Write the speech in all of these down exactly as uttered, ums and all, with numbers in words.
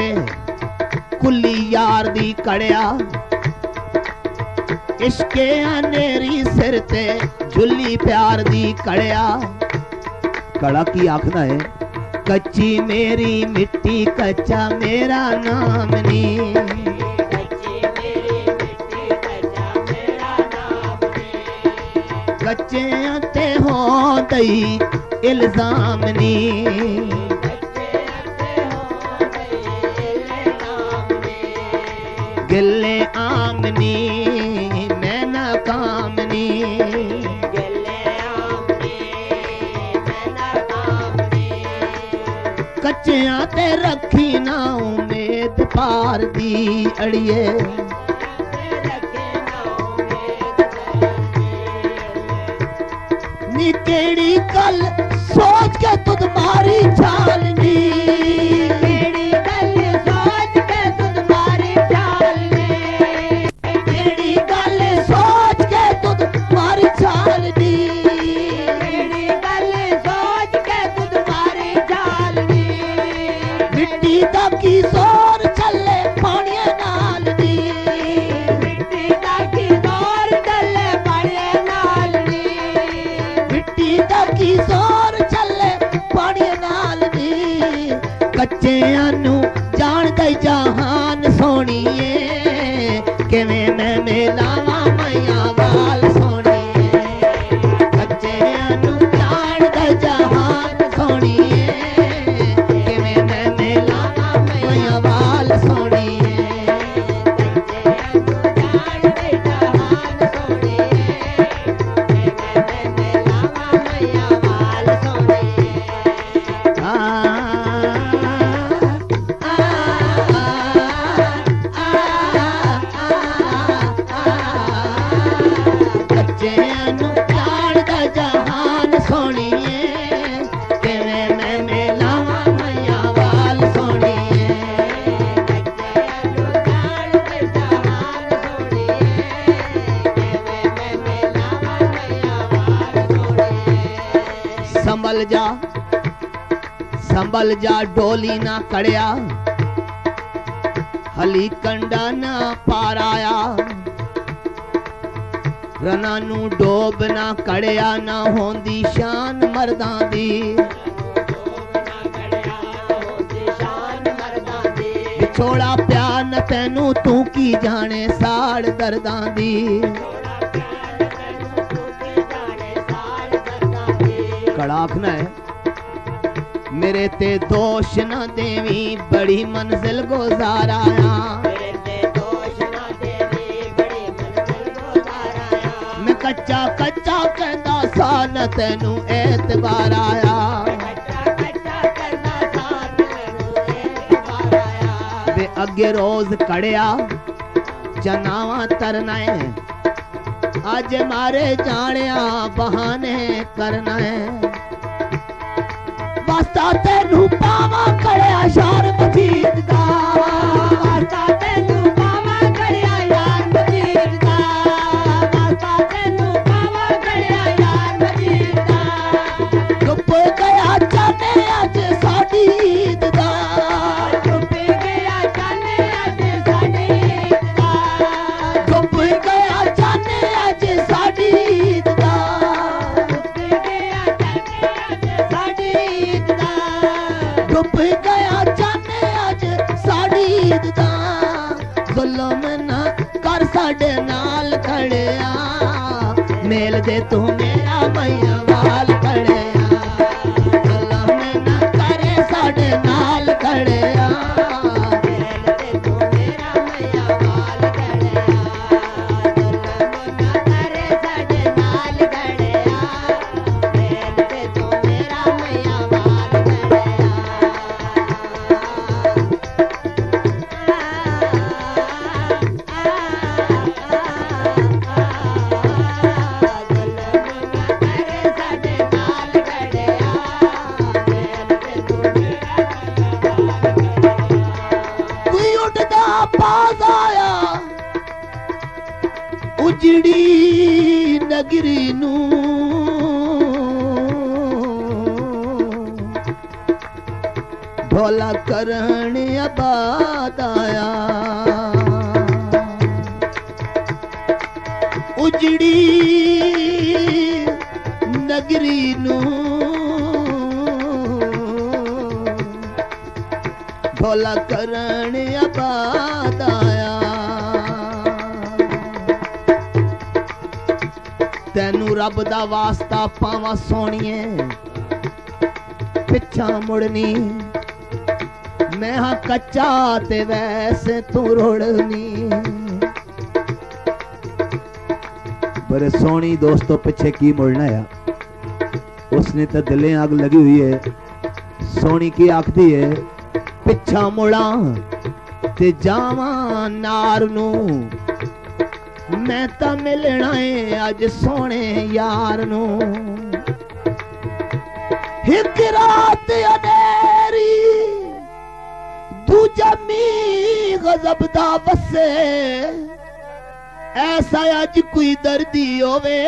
कुली यार दी कड़िया इश्के अनेरी सिर ते झुली प्यार दी कड़िया। कड़ा की आखना है कच्ची मेरी मिट्टी कच्चा मेरा नाम नी। कच्चे ते हो दई इल्जाम नी। गिले आमनी मैं नाकामनी। कच्चियां ते रखी ना उम्मीद पार दी अड़िए। नी केड़ी गल सोच के तुद मारी चालनी। केड़ी गल सोच के तुद मारी चालनी। केड़ी गल सोच के तुद मारी चालनी। केड़ी गल सोच के तुद मारी चालनी। मिट्टी दा की जोर चले पानिया नाल दी। मिट्टी दा की जोर चले पानिया नाल दी। मिट्टी दा की जोर चले पानिया नाल दी। कच्चियां नू जान दई जहान सोहणीए। किवें मैं मिलावां मैया वाल सोहणीए। कच्चियां नू जान दई जहान सोहणीए। किवें मैं मिलावां मैया वाल सोहणीए। कच्चियां नू जान दई जहान सोहणीए। किवें मैं मिलावां मैया वाल सोहणीए। आ कच्चियां नू जान दा जहान सोहणीए। किवें मैं मिलावां मैया वाल सोहणीए। कच्चियां नू जान दा जहान सोहणीए। किवें मैं मिलावां मैया वाल सोहणीए। संभल जा संभल जा डोली ना कड़िया। हली कंडा ना पार आया। रना नू डोब ना कड़िया ना होंदी शान मर्दां दी। विछोड़ा प्यार न तैनू तू की जाने साड़ दर्दां दी। कड़ा आखना है मेरे ते दोष न देवी बड़ी मंजिल गुजाराया। मैं कच्चा कच्चा कहंदा सा न तैनू एतबार आया। वे अगे रोज कड़िया जनावा तरना है। अज मारे जानिया बहाने करना है। वास्ता तेनू पावा कड़िया यार मजीद दा। वास्ता तेनू पावा कड़िया यार मजीद दा। वास्ता तेनू पावा कड़िया यार मजीद दा। चुप गया जाने अज साडी ईद दा। चुप गया जाने अज साडी ईद दा। चुप गया जाने अज साडी ईद दा। डुब गया जाने अज साड़ी ईद दा। जुल्म ना कर साडे नाल खड़िया। मेल दे तू मेरा मैया वाल खड़िया। जुल्म ना करे साडे नाल खड़िया। मेल दे तू मेरा मैया वाल खड़िया। जुल्म ना करे साडे नाल खड़िया। मेल दे तू मेरा मैया वाल खड़िया। उजड़ी नगरी नू भोला करण आबाद आया उजड़ी नगरी नू भोला करण आबाद आया तेनू रब दा वास्ता पावा सोनिए पिछा मुड़नी मैं हाँ कच्चा ते वैसे तू रुड़नी बड़े सोनी दोस्तों पिछे की मुड़ना है उसने तो दिले आग लगी हुई है सोनी की आखदी है पिछा मुड़ा ते जावा नार नू मैं तो मिलना है अज सोने यार नू एक रात अनेरी दूजा मी गजब दा वसे ऐसा अज कोई दर्दी होवे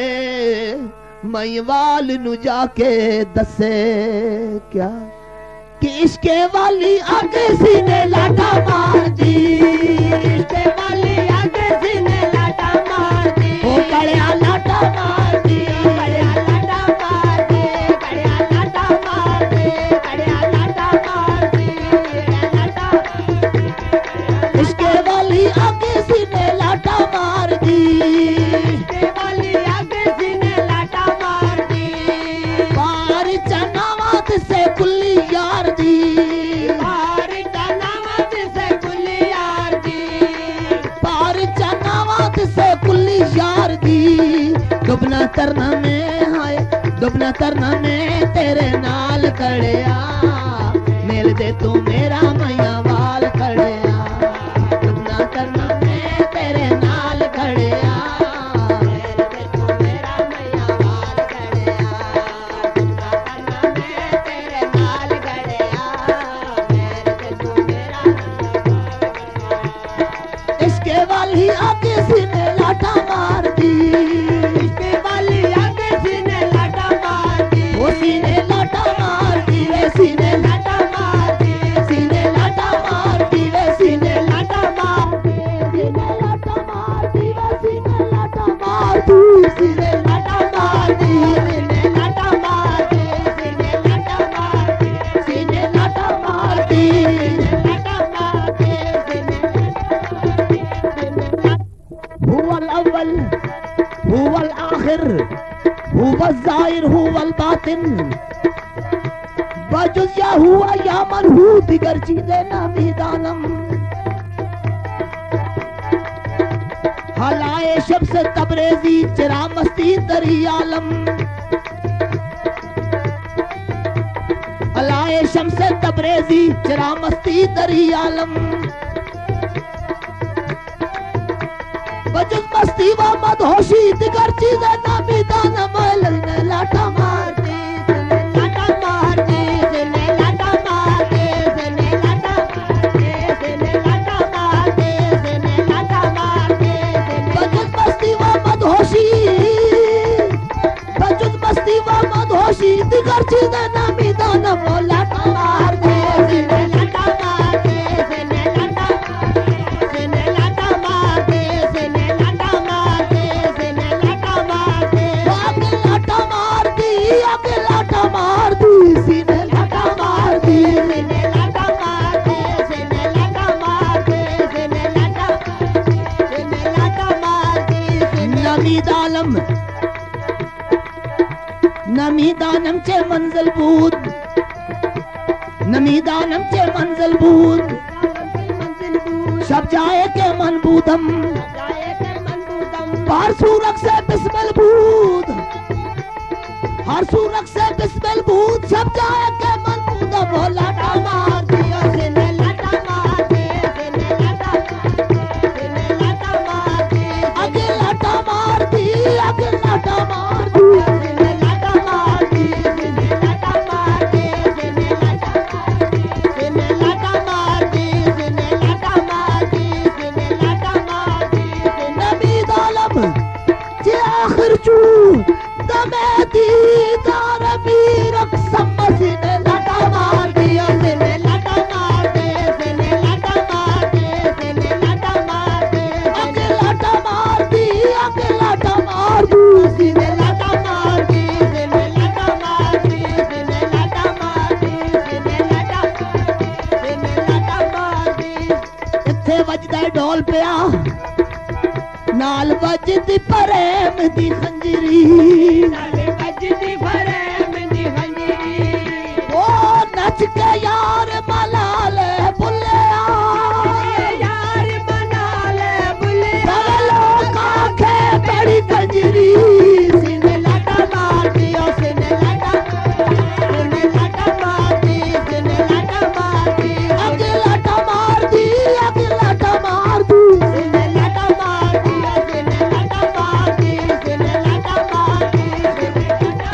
मईवाल नु जाके दसे क्या कि इश्के वाली आगे सीने लाटा मार दी इश्के वाली आगे सीने लाटा मार दी ओ कड़िया लाटा मार दी कड़िया लाटा मार दी कड़िया लाटा मार दी कड़िया लाटा मार दी लाटा इश्के वाली आगे सीने लाटा मार दी इश्के वाली आगे सीने लाटा मार दी पार चनावत से कुल्ली यार दी पार चनावत से कुल्ली यार दी पार चनावत से कुल्ली यार दी डुबना तरना में हाय डुबना तरना में तेरे नाल कड़िया मेल दे तू मेरा मैया वाल कड़िया डुबना तरना में तेरे नाल कड़िया मेल दे तू मेरा मैया वाल कड़िया डुबना तरना में तेरे नाल कड़िया मेल दे तू मेरा इसके वाली आगे सीने लाटा मार दी इसके वाली आगे सीने लाटा मार दी वो सीने लाटा मार दी वे सीने लाटा मार दी सीने लाटा मार दी वे सीने लाटा मार दी सीने लाटा मार दी वे सीने लाटा मार दी सीने लाटा मार दी सीने लाटा मार दी सीने लाटा मार दी सीने लाटा मार दी सीने लाटा मार दी हुवल अव्वल हुवल आखिर हुवल ज़ाहिर हुवल बातिन बजुज़ या हुआ या मन हु दिगर चीज़ें नामी दानम हलाए शब्स तबरेज़ी चिरा मस्ती दरी आलम हलाए शम्स तबरेज़ी चिरा मस्ती दरी आलम बजुज़ मस्ती व मदहोशी दिगर चीज़ें नामी दानम ललने लाटा मार दी लाटा मार दी जिने लाटा मार दी जिने लाटा मार दी जिने लाटा मार दी जिने लाटा मार दी बजुज़ मस्ती व मदहोशी बजुज़ मस्ती व मदहोशी दिगर चीज़ें नामी दानम लाटा मार दी जिने लाटा मार दी जिने लाटा मार दी जिने लाटा मार दी जिने लाटा मार दी जिने लाटा मार दी आगे लाटा मार दी आगे लाटा मार दी सीने लाटा मार दी सीने लाटा मार दी सीने लाटा मार दी सीने लाटा मार दी सीने लाटा मार दी नमी दालम नमी दानम चे मंजिल बूद नमी दानम चे मंजिल बूद शब जाए के मन बूदम हर सूरक से बिस्मिल बूद हर सूरक से बिस्मिल बूद शब जाए के मन बूदम वो लाटा मार दिया सिने लाटा मार दे सिने लाटा मार दे सिने लाटा मार दे आगे लाटा मार दी आगे लाटा मार दी सिने लाटा मार दी सिने लाटा मार दे सिने लाटा मार दी सिने लाटा मार दी सिने लाटा मार दी सिने लाटा मार दी नबी दालम जे आखिर चू दमे दी दार भी रख समझ ने लाटा मार दिया सिने इथे वजदा ढोल पिया नाल वजदी प्रेम दी खंजरी नाल वजदी प्रेम दी खंजरी ओ नच के यार मलाल बुलिया यार मलाल बुलिया लोग आखे बड़ी कंजरी सिने लाटा मारती ओ सिने लाटा सिने लाटा मारती सिने लाटा मारती अगे लाटा मारती अगे लाटा मारती सिने लाटा मारती सिने लाटा मारती सिने लाटा मारती सिने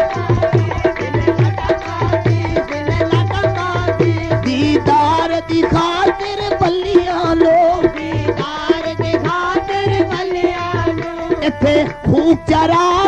लाटा मारती दीदार दी खातिर बल्लियां लोग दीदार दी खातिर बल्लियां लोग इथे खूब चरा